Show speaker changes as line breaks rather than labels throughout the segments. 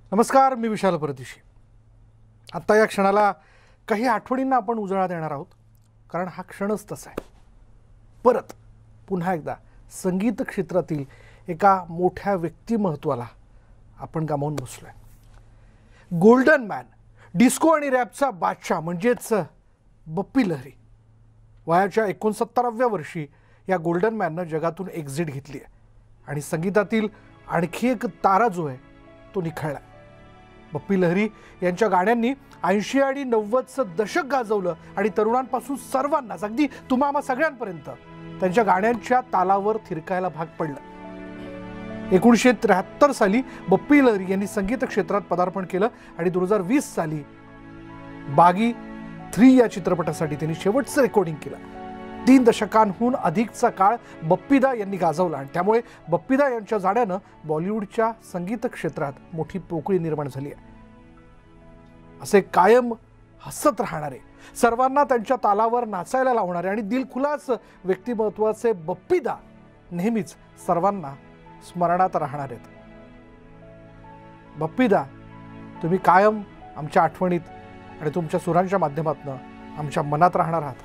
नमस्कार, मी विशाल परदेशी. आत्ता या क्षणाला काही आठवणींना आपण उजाळा देणार आहोत, कारण हा क्षणच तसा आहे. परत पुन्हा एकदा संगीत क्षेत्रातील एका मोठ्या व्यक्तिमत्वाला आपण गमावून बसलोय. गोल्डन मॅन, डिस्को आणि रॅपचा बादशाह म्हणजेच बप्पी लहरी. वयाच्या 69व्या वर्षी या गोल्डन मॅननं जगातून एक्झिट घेतली आहे आणि संगीतातील आणखी एक तारा जो आहे तो निखळला. बप्पी लहरी यांच्या गाण्यांनी 80 आणि 90चं दशक गाजवलं आणि तरुणांपासून सर्वांनाच, अगदी तुम्हा आम्हा सगळ्यांपर्यंत त्यांच्या गाण्यांच्या तालावर थिरकायला भाग पडलं. 1973 साली बप्पी लहरी यांनी संगीत क्षेत्रात पदार्पण केलं आणि 2020 साली बागी 3 या चित्रपटासाठी त्यांनी शेवटचं रेकॉर्डिंग केलं. 3 दशकांहून अधिकचा काळ बप्पीदा यांनी गाजवला आणि त्यामुळे बप्पीदा यांच्या जाण्यानं बॉलिवूडच्या संगीत क्षेत्रात मोठी पोकळी निर्माण झाली आहे. असे कायम हसत राहणारे, सर्वांना त्यांच्या तालावर नाचायला लावणारे आणि दिलखुलास व्यक्तिमत्वाचे बप्पीदा नेहमीच सर्वांना स्मरणात राहणार आहेत. बप्पीदा, तुम्ही कायम आमच्या आठवणीत आणि तुमच्या सुरांच्या माध्यमातून आमच्या मनात राहणार आहात.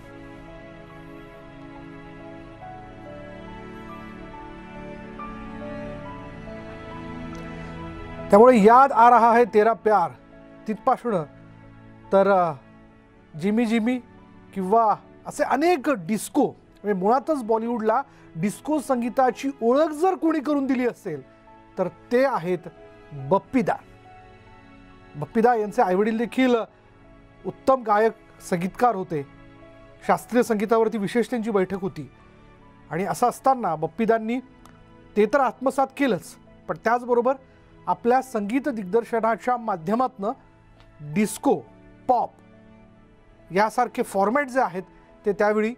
त्यामुळे याद आ रहा है तेरा प्यार तिथपासून तर जिमी जिमी किंवा असे अनेक डिस्को, म्हणजे मुळातच बॉलिवूडला डिस्को संगीताची ओळख जर कोणी करून दिली असेल तर ते आहेत बप्पीदा. बप्पीदा यांचे आईवडील देखील उत्तम गायक संगीतकार होते. शास्त्रीय संगीतावरती विशेष त्यांची बैठक होती आणि असं असताना बप्पीदांनी ते तर आत्मसात केलंच, पण त्याचबरोबर आपल्या संगीत दिग्दर्शनाच्या माध्यमातून डिस्को, पॉप यासारखे फॉर्मॅट जे आहेत ते त्यावेळी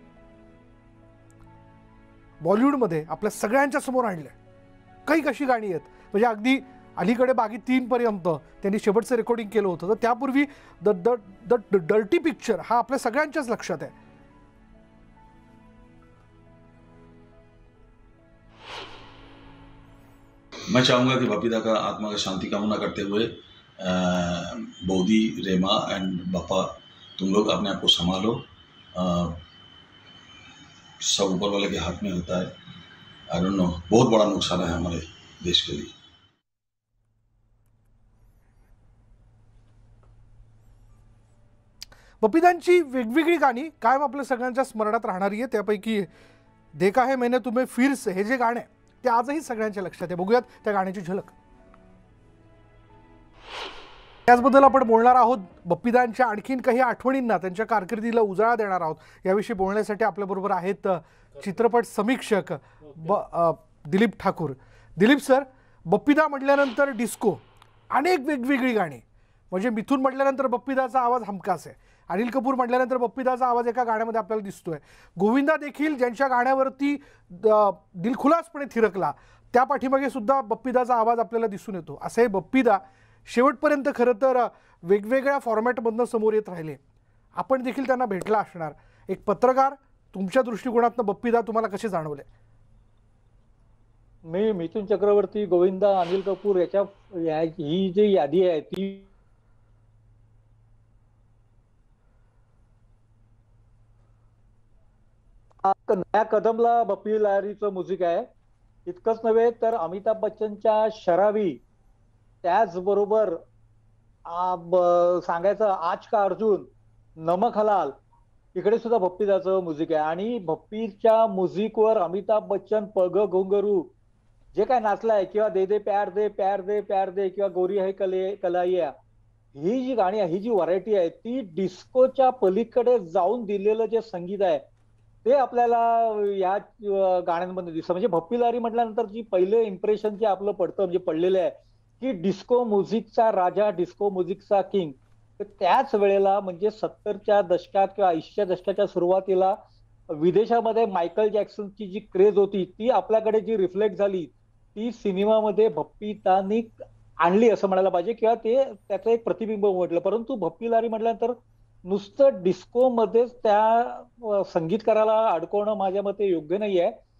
बॉलिवूडमध्ये आपल्या सगळ्यांच्या समोर आणले. काही कशी गाणी आहेत, म्हणजे अगदी अलीकडे बागी 3 पर्यंत त्यांनी शेवटचं रेकॉर्डिंग केलं होतं. तर त्यापूर्वी the the the dirty picture हा आपल्या सगळ्यांच्याच लक्षात आहे.
मैं चाहूँगा कि बप्पीदा का आत्मा का शांति कामना करते हुए बोधी, रेमा एंड बप्पा, तुम लोग अपने आप को संभालो. सब ऊपर वाले के हाथ में होता है. आई डोंट नो, बहुत बड़ा नुकसान है हमारे देश के लिए.
बप्पीदांची वेगवेगळी गाणी कायम आपल्या सगळ्यांच्या स्मरणात राहणारी आहे. त्यापैकी देखा है मैंने तुम्हें फिर से हे जे गाणं आहे ते आजही सगळ्यांच्या लक्षात आहे. बघूयात त्या गाण्याची झलक. त्याचबद्दल आपण बोलणार आहोत. बप्पीदांच्या आणखीन काही आठवणींना, त्यांच्या कारकिर्दीला उजाळा देणार आहोत. याविषयी बोलण्यासाठी आपल्याबरोबर आहेत चित्रपट समीक्षक दिलीप ठाकूर. दिलीप सर, बप्पीदा म्हटल्यानंतर डिस्को, अनेक वेगवेगळी गाणी, म्हणजे मिथून म्हटल्यानंतर बप्पीदाचा आवाज हमखास आहे. अनिल कपूर म्हटल्यानंतर बप्पीदाचा आवाज एका गाण्यामध्ये आपल्याला दिसतोय. गोविंदा देखील ज्यांच्या गाण्यावरती दिलखुलासपणे थिरकला, त्या पाठीमागे सुद्धा बप्पीदाचा आवाज आपल्याला दिसून येतो. असे बप्पीदा शेवटपर्यंत खरं तर वेगवेगळ्या फॉर्मॅटमधनं समोर येत राहिले. आपण देखील त्यांना भेटला असणार. एक पत्रकार, तुमच्या दृष्टिकोनातनं बप्पीदा तुम्हाला कसे जाणवले?
मी मिथुन चक्रवर्ती, गोविंदा, अनिल कपूर ही जी यादी आहे ती नया कदमला बप्पी लहरीचं म्युझिक आहे. इतकंच नव्हे तर अमिताभ बच्चनच्या शरावी, त्याचबरोबर सांगायचं आज का अर्जुन, नमक हलाल, इकडे सुद्धा बप्पीदाचं म्युझिक आहे. आणि बप्पीच्या म्युझिकवर अमिताभ बच्चन, पग घुंगरू जे काय नाचलाय, किंवा दे दे प्यार दे प्यार दे प्यार दे, किंवा गोरी है कलाइया, ही जी गाणी आहे, ही जी व्हरायटी आहे, ती डिस्कोच्या पलीकडे जाऊन दिलेलं जे संगीत आहे ते आपल्याला या गाण्यांमध्ये दिसतं. म्हणजे बप्पी लहरी म्हटल्यानंतर जी पहिलं इम्प्रेशन जे आपलं पडतं, म्हणजे पडलेलं आहे की डिस्को म्युझिकचा राजा, डिस्को म्युझिकचा किंग. तर त्याच वेळेला म्हणजे 70च्या दशकात किंवा 80च्या दशकाच्या सुरुवातीला विदेशामध्ये मायकल जॅक्सनची जी क्रेज होती ती आपल्याकडे जी रिफ्लेक्ट झाली ती सिनेमामध्ये बप्पीदांनी आणली असं म्हणायला पाहिजे, किंवा ते त्याचं एक प्रतिबिंब म्हटलं. परंतु बप्पी लहरी म्हटल्यानंतर नुसतं डिस्को मध्येच त्या संगीतकाराला अडकवणं माझ्या मते योग्य नाही आहे.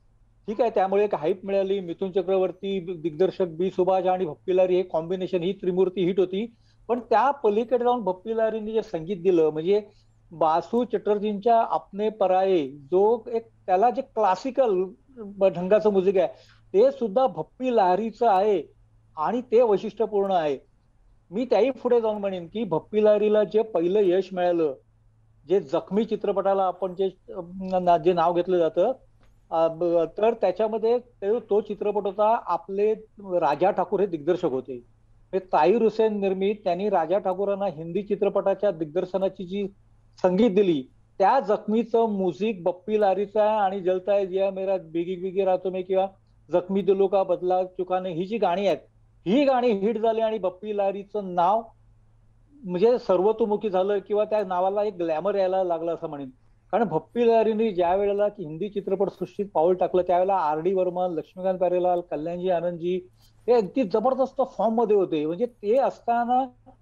ठीक आहे, त्यामुळे एक हाईप मिळाली. मिथुन चक्रवर्ती, दिग्दर्शक बी सुभाष आणि भप्पी लाहिरी हे कॉम्बिनेशन, ही त्रिमूर्ती हिट होती. पण त्या पलीकडे जाऊन भप्पी लाहिरीने जे संगीत दिलं, म्हणजे बासू चटर्जींच्या अपने पराये, जो एक त्याला जे क्लासिकल ढंगाचं म्युझिक आहे ते सुद्धा भप्पी लाहिरीचं आहे आणि ते वैशिष्ट्यपूर्ण आहे. मी त्याही पुढे जाऊन म्हणेन की भप्पी लाहिरीला जे पहिलं यश मिळालं, जे जखमी चित्रपटाला आपण जे नाव घेतलं जातं, तर त्याच्यामध्ये तो चित्रपट होता, आपले राजा ठाकूर हे दिग्दर्शक होते. हे ताहिर हुसेन निर्मित, त्यांनी राजा ठाकूरांना हिंदी चित्रपटाच्या दिग्दर्शनाची जी संगीत दिली, त्या जखमीचं म्युझिक बप्पी लाहिरीचं आहे. आणि जलता है जिया मेरा, बिगी बिगी रातों में किंवा जखमी दिलों का बदला चुकाने, ही जी गाणी आहेत, ही गाणी हिट झाली आणि बप्पी लाहिरीचं नाव म्हणजे सर्वतोमुखी झालं, किंवा त्या नावाला एक ग्लॅमर यायला लागलं असं म्हणेन. कारण भप्पी लाहिरीने ज्या वेळेला की हिंदी चित्रपट सृष्टीत पाऊल टाकलं, त्यावेळेला R.D. बर्मन, लक्ष्मीकांत प्यारेलाल, कल्याणजी आनंदजी हे अगदी जबरदस्त फॉर्म मध्ये होते. म्हणजे ते असताना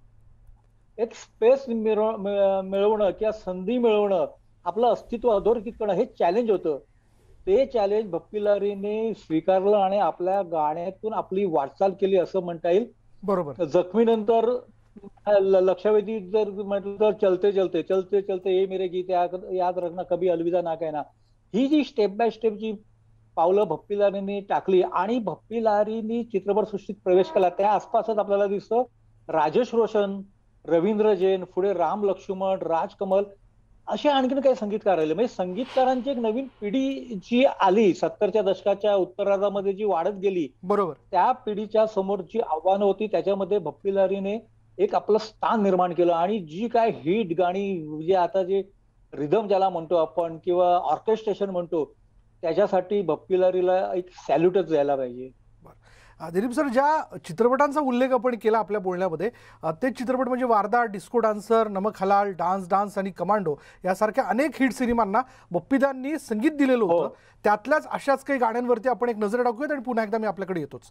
एक स्पेस मिळवणं किंवा संधी मिळवणं, आपलं अस्तित्व अधोरेखित करणं, हे चॅलेंज होतं. ते चॅलेंज भप्पी लाहिरीने स्वीकारलं आणि आपल्या गाण्यातून आपली वाटचाल केली असं म्हणता येईल.
बरोबर.
जखमीनंतर लक्षवेधी जर म्हटलं तर चलते चलते चलते चलते ये मेरे गीत याद रखना, कभी अलविदा ना कहना, ही जी स्टेप बाय स्टेप जी पावलं भप्पी लाहिरीने टाकली आणि भप्पी लाहिरीने चित्रपट सृष्टीत प्रवेश केला, त्या आसपासच आपल्याला दिसतं राजेश रोशन, रवींद्र जैन, पुढे राम लक्ष्मण, राज कमल, असे आणखीन काही संगीतकार आले. म्हणजे संगीतकारांची एक नवीन पिढी जी आली 70च्या दशकाच्या उत्तरार्धामध्ये, जी वाढत गेली,
बरोबर.
त्या पिढीच्या समोर जी आव्हानं होती त्याच्यामध्ये भप्पी लाहिरीने एक आपलं स्थान निर्माण केलं. आणि जी काय हिट गाणी, म्हणजे आता जे रिदम ज्याला म्हणतो आपण किंवा ऑर्केस्ट्रेशन म्हणतो, त्याच्यासाठी भप्पी लाहिरीला एक सॅल्यूटच द्यायला पाहिजे.
दिलीप सर, ज्या चित्रपटांचा उल्लेख आपण केला आपल्या बोलण्यामध्ये, ते चित्रपट म्हणजे वारदा, डिस्को डान्सर, नमक हलाल, डान्स आणि कमांडो यासारख्या अनेक हिट सिनेमांना भप्पीदांनी संगीत दिलेलं होतं. त्यातल्याच अशाच काही गाण्यांवरती आपण एक नजर टाकूयात आणि पुन्हा एकदा मी आपल्याकडे येतोच.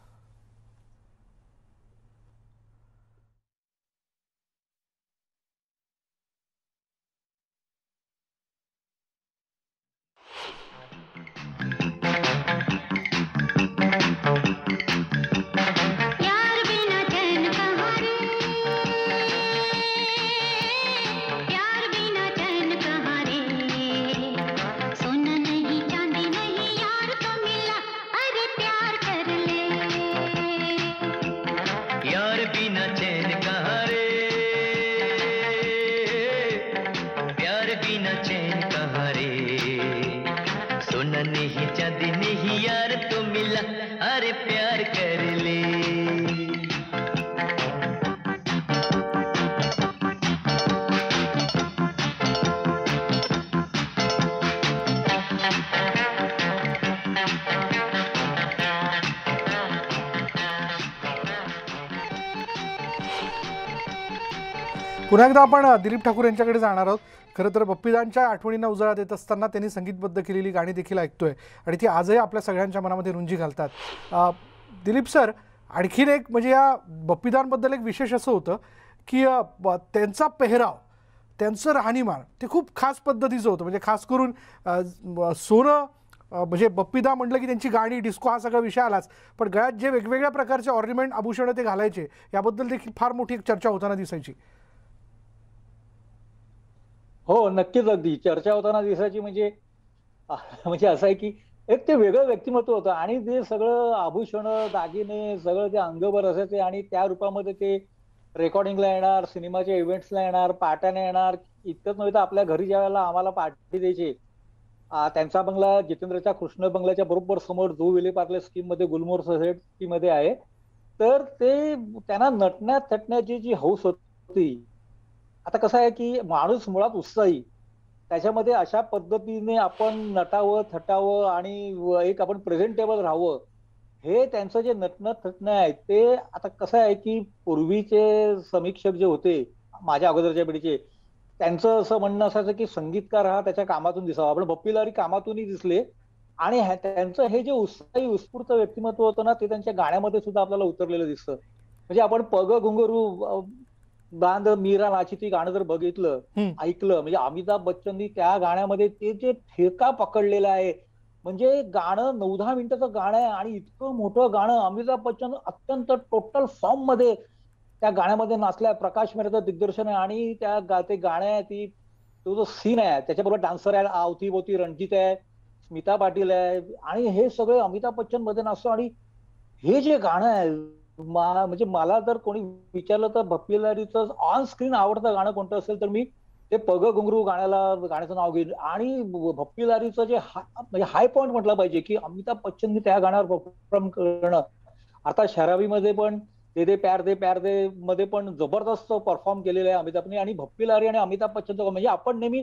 पुन्हा एकदा आपण दिलीप ठाकूर यांच्याकडे जाणार आहोत. खरं तर भप्पीदांच्या आठवणींना उजाळा देत असताना त्यांनी संगीतबद्ध केलेली गाणी देखील ऐकतोय आणि ती आजही आपल्या सगळ्यांच्या मनामध्ये रुंजी घालतात. दिलीप सर, आणखीन एक म्हणजे या भप्पीदांबद्दल एक विशेष असं होतं की त्यांचा पेहराव, त्यांचं राहणीमान ते खूप खास पद्धतीचं होतं. म्हणजे खास करून सोनं, म्हणजे बप्पीदा म्हटलं की त्यांची गाणी, डिस्को हा सगळा विषय आलाच, पण गळ्यात जे वेगवेगळ्या प्रकारचे ऑर्नामेंट, आभूषणं ते घालायचे, याबद्दल देखील फार मोठी एक चर्चा होताना दिसायची.
हो, नक्कीच, अगदी चर्चा होताना दिसायची. म्हणजे म्हणजे असं आहे की एक ते वेगळं व्यक्तिमत्व होतं आणि ते सगळं आभूषण, दागिने सगळं ते अंगभर असायचे. आणि त्या रूपामध्ये ते रेकॉर्डिंगला येणार, सिनेमाच्या इव्हेंट्सला येणार, पार्ट्याने येणार. इतकंच नव्हे तर आपल्या घरी ज्या वेळेला आम्हाला पार्टी द्यायची, त्यांचा बंगला जितेंद्रच्या कृष्ण बंगल्याच्या बरोबर समोर जो विले पार्ले स्कीम मध्ये, गुलमोहर सोसायटी मध्ये आहे, तर ते त्यांना नटण्यात थटण्याची जी हौस होती. आता कसं आहे की माणूस मुळात उत्साही, त्याच्यामध्ये अशा पद्धतीने आपण नटावं, थटावं आणि एक आपण प्रेझेंटेबल राहावं, हे त्यांचं जे नटणं थटणं आहे ते. आता कसं आहे की पूर्वीचे समीक्षक जे होते माझ्या अगोदरच्या पिढीचे, त्यांचं असं म्हणणं असायचं की संगीतकार हा त्याच्या कामातून दिसावा. आपण भप्पी लाहिरी कामातूनही दिसले आणि त्यांचं हे जे उत्साही उत्स्फूर्त व्यक्तिमत्व होतं ना, ते त्यांच्या गाण्यामध्ये सुद्धा आपल्याला उतरलेलं दिसतं. म्हणजे आपण पग घुंगरू बांध मीरा नाची ती गाणं जर बघितलं, ऐकलं, म्हणजे अमिताभ बच्चननी त्या गाण्यामध्ये ते जे ठेका पकडलेला आहे, म्हणजे गाणं 9-10 मिनिटाचं गाणं आहे आणि इतकं मोठं गाणं. अमिताभ बच्चन अत्यंत टोटल फॉर्म मध्ये त्या गाण्यामध्ये नाचलाय. प्रकाश मेहराचं दिग्दर्शन आहे आणि ते गाणं आहे, तो जो सीन आहे त्याच्याबरोबर डान्सर आहे, अवतीभोवती रणजित आहे, स्मिता पाटील आहे आणि हे सगळे अमिताभ बच्चन मध्ये नाचतो. आणि हे जे गाणं आहे, म्हणजे मला जर कोणी विचारलं तर भप्पी लहरीचं ऑन स्क्रीन आवडतं गाणं कोणतं असेल तर मी ते पग घुंगरू गाण्याचं नाव घेईल. आणि भप्पी लहरीचं जे म्हणजे हाय पॉइंट म्हटलं पाहिजे की अमिताभ बच्चननी त्या गाण्यावर परफॉर्म करणं. आता शराबीमध्ये पण दे प्यार दे मध्ये पण जबरदस्त परफॉर्म केलेलं आहे अमिताभने. आणि भप्पी लहरी आणि अमिताभ बच्चनचं म्हणजे आपण नेहमी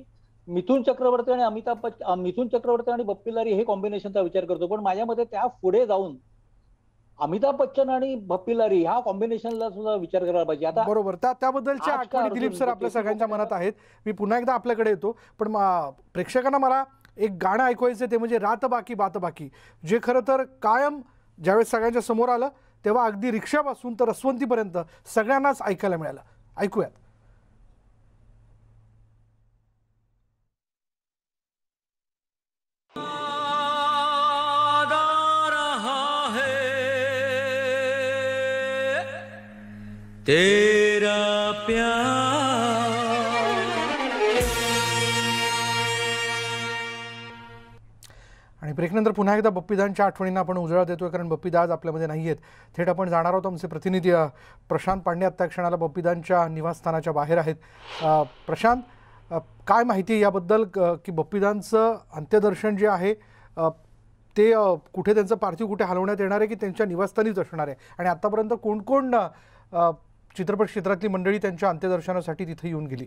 मिथुन चक्रवर्ती आणि भप्पी लहरी हे कॉम्बिनेशनचा विचार करतो, पण माझ्या मते त्या पुढे जाऊन अमिताभ बच्चन आणि भप्पी लहरी ह्या कॉम्बिनेशनला सुद्धा विचार करायला पाहिजे. आता
बरोबर, त्याबद्दलच्या आठवणी दिलीप सर आपल्या सगळ्यांच्या मनात आहेत. मी पुन्हा एकदा आपल्याकडे येतो, पण प्रेक्षकांना मला एक गाणं ऐकवायचं ते म्हणजे रात बाकी बात बाकी, जे खरं तर कायम ज्यावेळेस सगळ्यांच्या समोर आलं तेव्हा अगदी रिक्षापासून तर रसवंतीपर्यंत सगळ्यांनाच ऐकायला मिळालं. ऐकूयात.
तेरा प्यार.
आणि ब्रेकनंतर पुन्हा एकदा बप्पीदांच्या आठवणींना आपण उजाळा देतोय, कारण बप्पीदा आज आपल्यामध्ये नाही आहेत. थेट आपण जाणार आहोत. आमचे प्रतिनिधी प्रशांत पांडे आत्ता क्षणाला बप्पीदांच्या निवासस्थानाच्या बाहेर आहेत. प्रशांत, काय माहिती आहे याबद्दल की बप्पीदांचं अंत्यदर्शन जे आहे ते कुठे, त्यांचं पार्थिव कुठे हलवण्यात येणार आहे की त्यांच्या निवासस्थानीच असणार आहे? आणि आतापर्यंत कोण कोण चित्रपट क्षेत्रातली मंडळी त्यांच्या अंत्यदर्शनासाठी तिथे येऊन गेली?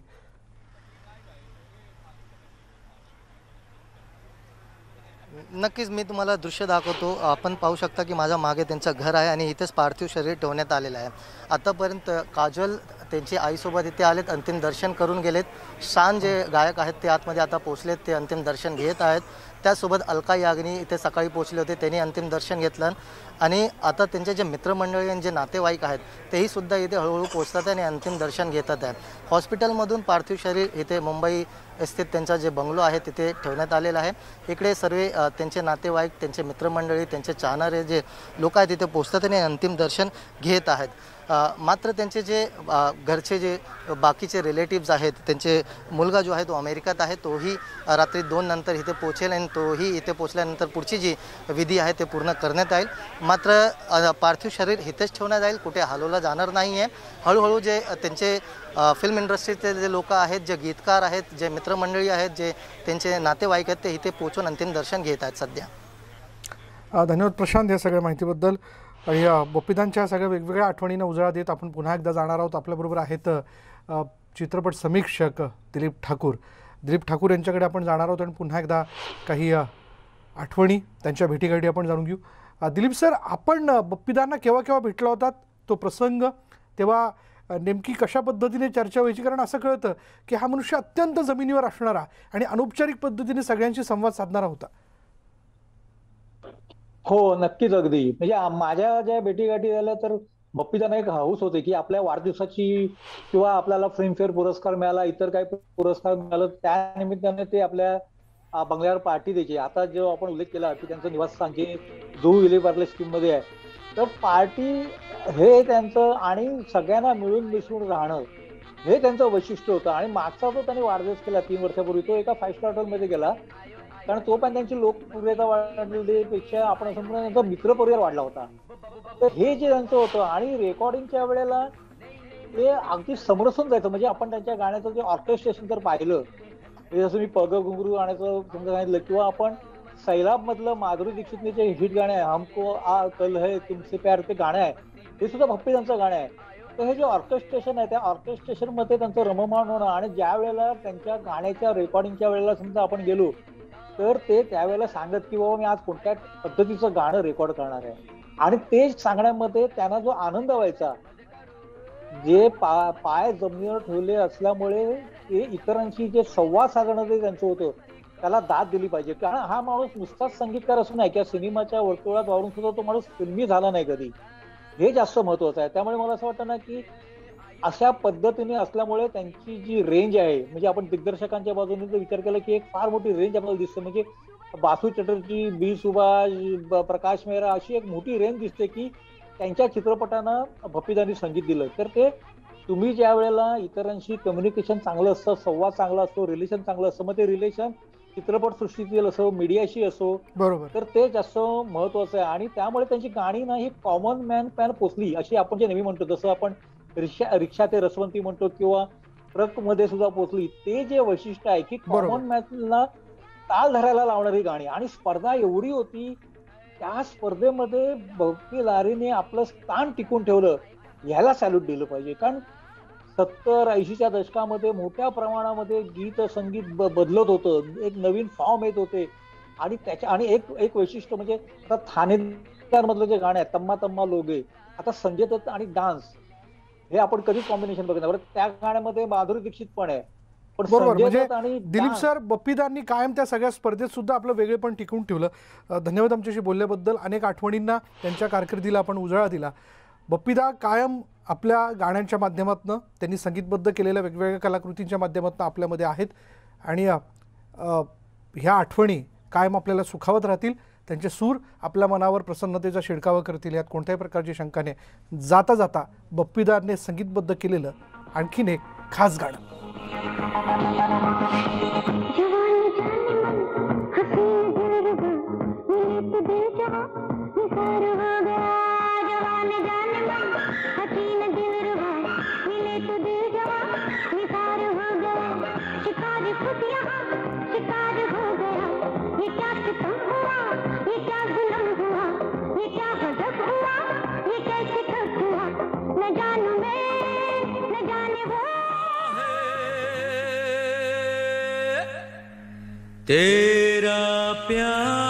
नक्कीच मी तुम्हाला दृश्य दाखवतो. आपण पाहू शकता की माझ्या मागे त्यांचं घर आहे आणि इथेच पार्थिव शरीर ठेवण्यात आलेलं आहे. आतापर्यंत काजल त्यांची आईसोबत इथे आलेत, अंतिम दर्शन करून गेलेत. शान जे गायक आहेत ते आतमध्ये आता पोहोचलेत, ते अंतिम दर्शन घेत आहेत. त्यासोबत अलका याग्निक इथे सकाळी पोहोचले होते, त्यांनी अंतिम दर्शन घेतलं. आणि आता त्यांचे जे मित्रमंडळी आणि जे नातेवाईक आहेत तेही सुद्धा इथे हळूहळू पोहोचतात आणि अंतिम दर्शन घेतात आहे. हॉस्पिटलमधून पार्थिव शरीर इथे मुंबई स्थित त्यांचा जे बंगलो आहे तिथे ठेवण्यात आलेला आहे. इकडे सर्व त्यांचे नातेवाईक, त्यांचे मित्रमंडळी, त्यांचे चाहणारे जे लोक आहेत तिथे पोहोचतात आणि अंतिम दर्शन घेत आहेत. मात्र त्यांचे जे घरचे जे बाकीचे रिलेटिव्स आहेत, त्यांचे मुलगा जो आहे तो अमेरिकेत आहे, तोही रात्री 2 नंतर इथे पोहोचेल आणि तोही इथे पोहोचल्यानंतर पुढची जी विधी आहे ते पूर्ण करण्यात येईल. मात्र पार्थिव शरीर इथेच ठेवण्यात जाईल, कुठे हलवलं जाणार नाही आहे. हळूहळू जे त्यांचे फिल्म इंडस्ट्रीचे जे लोक आहेत, जे गीतकार आहेत, जे मित्रमंडळी आहेत, जे त्यांचे नातेवाईक आहेत ते इथे पोहोचून अंतिम दर्शन घेत आहेत सध्या.
धन्यवाद प्रशांत या सगळ्या माहितीबद्दल. आणि बप्पीदांच्या सगळ्या वेगवेगळ्या आठवणींना उजाळा देत आपण पुन्हा एकदा जाणार आहोत. आपल्याबरोबर आहेत चित्रपट समीक्षक दिलीप ठाकूर. दिलीप ठाकूर यांच्याकडे आपण जाणार आहोत आणि पुन्हा एकदा काही आठवणी त्यांच्या भेटीगाठी आपण जाणून घेऊ. दिलीप सर, आपण बप्पीदांना केव्हा केव्हा भेटला होतात, तो प्रसंग तेव्हा नेमकी कशा पद्धतीने चर्चा व्हायची? कारण असं कळतं की हा मनुष्य अत्यंत जमिनीवर असणारा आणि अनौपचारिक पद्धतीने सगळ्यांशी संवाद साधणारा होता.
हो, नक्कीच. अगदी म्हणजे माझ्या ज्या भेटीगाठी झाल्या तर बप्पीदांना एक हाऊस होते की आपल्या वाढदिवसाची किंवा आपल्याला फिल्मफेअर पुरस्कार मिळाला, इतर काही पुरस्कार मिळाला, त्या निमित्ताने ते आपल्या बंगल्यावर पार्टी द्यायची. आता जो आपण उल्लेख केला की त्यांचं निवासस्थान जे जुहू विले पार्ले स्कीम मध्ये आहे, तर पार्टी हे त्यांचं आणि सगळ्यांना मिळून मिसळून राहणं हे त्यांचं वैशिष्ट्य होतं. आणि मागचा जो त्यांनी वाढदिवस केला 3 वर्षापूर्वी, तो एका 5 स्टार हॉटेलमध्ये गेला, कारण तो पण त्यांची लोकप्रियता वाढण्यापेक्षा आपण असं म्हणून त्यांचा मित्रपरिवार वाढला होता. तर हे जे त्यांचं होतं आणि रेकॉर्डिंगच्या वेळेला ते अगदी समरसून जायचं. म्हणजे आपण त्यांच्या गाण्याचं जे ऑर्केस्ट्रेशन जर पाहिलं, जसं मी पग घुंगरू गाण्याचं समजा सांगितलं, किंवा आपण सैलाब मधलं माधुरी दीक्षितने जे हिट गाणं आहे हमको आ कल है तुमसे प्यार, ते गाणं आहे ते सुद्धा बप्पीदांचं गाणं आहे. तर हे जे ऑर्केस्ट्रेशन आहे त्या ऑर्केस्ट्रेशन मध्ये त्यांचं रममाण होणं, आणि ज्या वेळेला त्यांच्या गाण्याच्या रेकॉर्डिंगच्या वेळेला समजा आपण गेलो तर ते त्यावेळेला सांगत की बाबा मी आज कोणत्या पद्धतीचं गाणं रेकॉर्ड करणार आहे. आणि ते सांगण्यामध्ये त्यांना जो आनंद व्हायचा, जे पाय जमिनीवर ठेवले असल्यामुळे ते इतरांशी जे संवाद साधणं ते त्यांचं होतं, त्याला दाद दिली पाहिजे. कारण हा माणूस नुसताच संगीतकार असून नाही, किंवा सिनेमाच्या वर्तुळात वावरून सुद्धा तो माणूस फिल्मी झाला नाही कधी, हे जास्त महत्वाचं आहे. त्यामुळे मला असं वाटतं ना की अशा पद्धतीने असल्यामुळे त्यांची जी रेंज आहे, म्हणजे आपण दिग्दर्शकांच्या बाजूने जर विचार केला की एक फार मोठी रेंज आपल्याला दिसते. म्हणजे बासू चटर्जी, बी सुभाष, प्रकाश मेहरा अशी एक मोठी रेंज दिसते की त्यांच्या चित्रपटांना भप्पीदांनी संगीत दिलं. तर ते तुम्ही ज्या वेळेला इतरांशी कम्युनिकेशन चांगलं असतं, संवाद चांगला असतो, रिलेशन चांगलं असतं, मग ते रिलेशन चित्रपट सृष्टीतील असो, मीडियाशी असो,
बरोबर.
तर ते जास्त महत्वाचं आहे. आणि त्यामुळे त्यांची गाणी ना ही कॉमन मॅन पॅन पोचली अशी आपण जे नेहमी म्हणतो. जसं आपण रिक्षा ते रसवंती म्हणतो किंवा ट्रक मध्ये सुद्धा पोचली. ते जे वैशिष्ट्य आहे की कॉमन मॅनला ताल धरायला लावणारी गाणी. आणि स्पर्धा एवढी होती, त्या स्पर्धेमध्ये भक्ती लारीने आपलं स्थान टिकून ठेवलं, ह्याला सॅल्यूट दिलं पाहिजे. कारण 70-80च्या दशकामध्ये मोठ्या प्रमाणामध्ये गीत संगीत बदलत होतं, एक नवीन फॉर्म येत होते. आणि त्याच्या आणि एक वैशिष्ट्य म्हणजे आता ठाणेदार मधलं जे गाणं आहे तम्मा तम्मा लोगे, आता संजय दत्त आणि डान्स हे आपण कधीच कॉम्बिनेशन बघितलं. बरं, त्या गाण्यामध्ये माधुरी दीक्षित पण आहे, पण
बरोबर.
संजय
म्हणजे
दत्त आणि
दिलीप सर, बप्पीदांनी कायम त्या सगळ्या स्पर्धेत सुद्धा आपलं वेगळेपण टिकवून ठेवलं. धन्यवाद आमच्याशी बोलल्याबद्दल. अनेक आठवणींना त्यांच्या कारकिर्दीला आपण उजाळा दिला. बप्पीदा कायम आपल्या गाण्यांच्या माध्यमातून, त्यांनी संगीतबद्ध केलेल्या वेगवेगळ्या कलाकृतींच्या माध्यमातून आपल्यामध्ये आहेत. आणि ह्या आठवणी कायम आपल्याला सुखावत राहतील. त्यांचे सूर आपल्या मनावर प्रसन्नतेचा शिडकावा करतील, यात कोणत्याही प्रकारची शंका नाही. जाता जाता बप्पीदाने संगीतबद्ध केलेलं आणखीन एक खास गाणं.
तेरा प्यार